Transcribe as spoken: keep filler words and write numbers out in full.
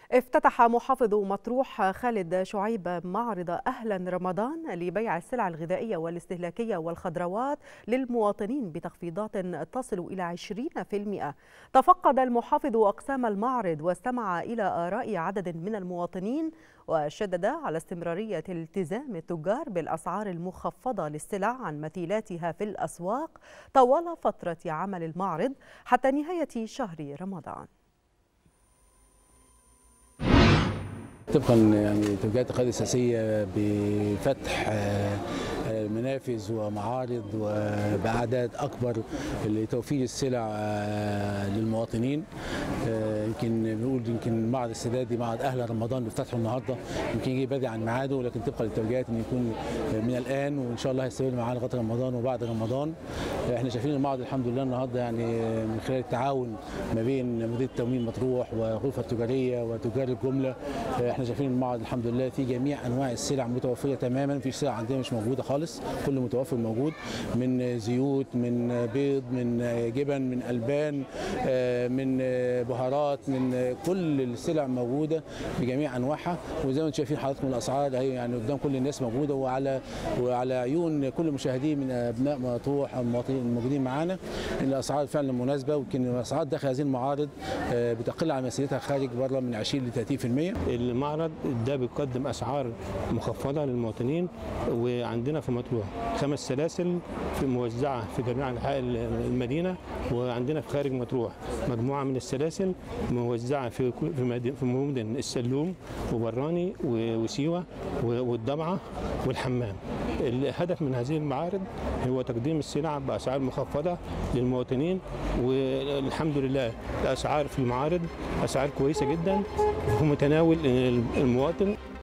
افتتح محافظ مطروح خالد شعيب معرض أهلا رمضان لبيع السلع الغذائية والاستهلاكية والخضروات للمواطنين بتخفيضات تصل إلى عشرين بالمئة. تفقد المحافظ أقسام المعرض واستمع إلى آراء عدد من المواطنين، وشدد على استمرارية التزام التجار بالأسعار المخفضة للسلع عن مثيلاتها في الأسواق طوال فترة عمل المعرض حتى نهاية شهر رمضان. طبقا يعني توجيهات القيادة السياسية بفتح منافذ ومعارض وبأعداد أكبر لتوفير السلع للمواطنين. يمكن بنقول يمكن معرض السدادي معرض أهل رمضان اللي افتتحه النهارده يمكن يجي بدري عن ميعاده، لكن طبقا للتوجيهات إنه يكون من الآن وإن شاء الله هيستمر معانا لغاية رمضان وبعد رمضان. احنا شايفين المعرض الحمد لله النهارده يعني من خلال التعاون ما بين مديرية تموين مطروح والغرفة التجارية وتجار الجملة. احنا شايفين المعرض الحمد لله في جميع انواع السلع متوفره تماما، مفيش سلع عندنا مش موجوده خالص، كل متوفر موجود، من زيوت، من بيض، من جبن، من البان، من بهارات، من كل السلع موجوده بجميع انواعها. وزي ما انتم شايفين حضراتكم الاسعار هي يعني قدام كل الناس موجوده وعلى وعلى عيون كل المشاهدين من ابناء مطروح او المواطنين الموجودين معانا. الاسعار فعلا مناسبه، ويمكن الاسعار داخل هذه المعارض بتقل عن مسيرتها خارج بره من عشرين ل ثلاثين بالمئة. المعرض ده بيقدم اسعار مخفضه للمواطنين، وعندنا في مطروح خمس سلاسل في موزعه في جميع انحاء المدينه، وعندنا في خارج مطروح مجموعه من السلاسل موزعه في في مدن السلوم وبراني وسيوه والضبعه والحمام. الهدف من هذه المعارض هو تقديم السلع باسعار مخفضه للمواطنين، والحمد لله الاسعار في المعارض اسعار كويسه جدا في متناول المواطن.